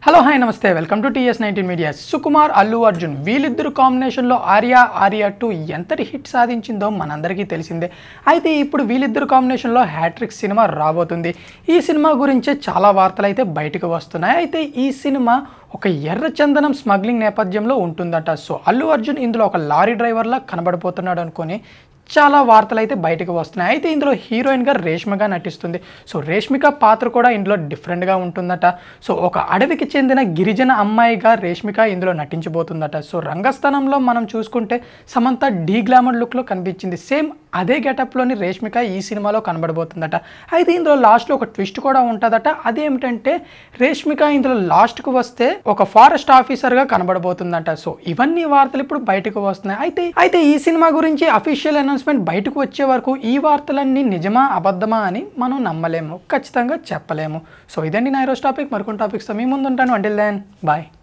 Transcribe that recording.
Hello hi నమస్తే welcome to Ts19media. Sukumar Allu Arjun వీళ్ళిద్దరు కాంబినేషన్లో ఆర్యా 2 ఎంతటి హిట్ సాధించిందో మనందరికీ తెలిసిందే. అయితే ఇప్పుడు వీళ్ళిద్దరు కాంబినేషన్లో హ్యాట్రిక్ సినిమా రాబోతుంది. ఈ సినిమా గురించే చాలా వార్తలు అయితే బయటకు వస్తున్నాయి. అయితే ఈ సినిమా ఒక ఎర్ర చందనం స్మగ్లింగ్ నేపథ్యంలో ఉంటుందట. సో అల్లు అర్జున్ ఇందులో ఒక లారీ డ్రైవర్లా కనబడిపోతున్నాడు అనుకొని చాలా వార్తలు అయితే బయటకు వస్తున్నాయి. అయితే ఇందులో హీరోయిన్గా రేష్మిక నటిస్తుంది. సో రేష్మిక పాత్ర కూడా ఇందులో డిఫరెంట్గా ఉంటుందట. సో ఒక అడవికి చెందిన గిరిజన అమ్మాయిగా రేష్మిక ఇందులో నటించబోతుందట. సో రంగస్థానంలో మనం చూసుకుంటే సమంత డీ గ్లామర్ లుక్లో కనిపించింది. సేమ్ అదే గెటప్లోని రేష్మిక ఈ సినిమాలో కనబడబోతుందట. అయితే ఇందులో లాస్ట్లో ఒక ట్విస్ట్ కూడా ఉంటుందట. అదేమిటంటే రేష్మిక ఇందులో లాస్ట్కు వస్తే ఒక ఫారెస్ట్ ఆఫీసర్గా కనబడబోతుందట. సో ఇవన్నీ వార్తలు ఇప్పుడు బయటకు వస్తున్నాయి. అయితే ఈ సినిమా గురించి అఫీషియల్ అనౌన్స్మెంట్ బయటకు వచ్చే వరకు ఈ వార్తలన్నీ నిజమా అబద్ధమా అని మనం నమ్మలేము, ఖచ్చితంగా చెప్పలేము. సో ఇదండి నా ఈరోజు టాపిక్. మరికొన్ని టాపిక్స్తో మీ ముందు ఉంటాను. Until then bye.